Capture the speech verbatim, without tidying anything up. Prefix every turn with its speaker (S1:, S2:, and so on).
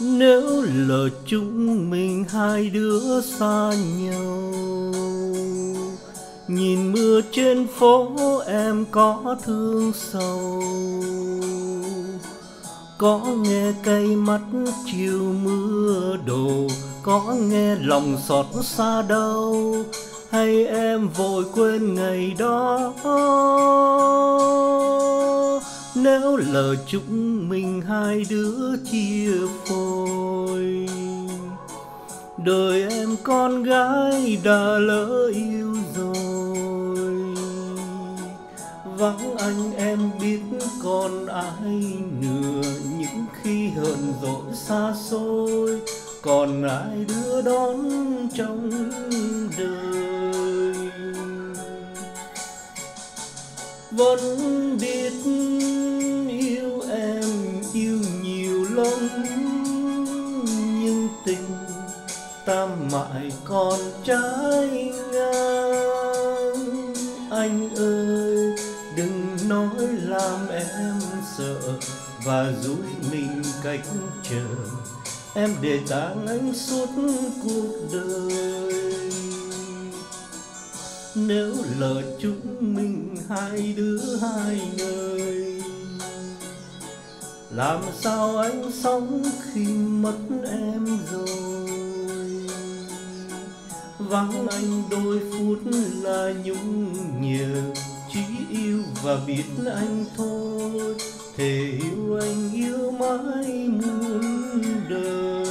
S1: Nếu lỡ chúng mình hai đứa xa nhau, nhìn mưa trên phố em có thương sầu, có nghe cay mắt chiều mưa đổ, có nghe lòng xót xa đâu, hay em vội quên ngày đó. Nếu lỡ chúng mình hai đứa chia phôi, đời em con gái đã lỡ yêu rồi. Vắng anh em biết còn ai nữa, những khi hờn dỗi xa xôi, còn ai đưa đón trong đời. Vẫn biết yêu em yêu nhiều lắm, nhưng tình ta mãi còn trái ngang. Anh ơi đừng nói làm em sợ, và dối mình cách chờ, em để tang anh suốt cuộc đời. Nếu lỡ chúng mình hai đứa hai nơi, làm sao anh sống khi mất em rồi. Vắng anh đôi phút là nhung nhớ, chỉ yêu và biết anh thôi, thề yêu anh yêu mãi muôn đời.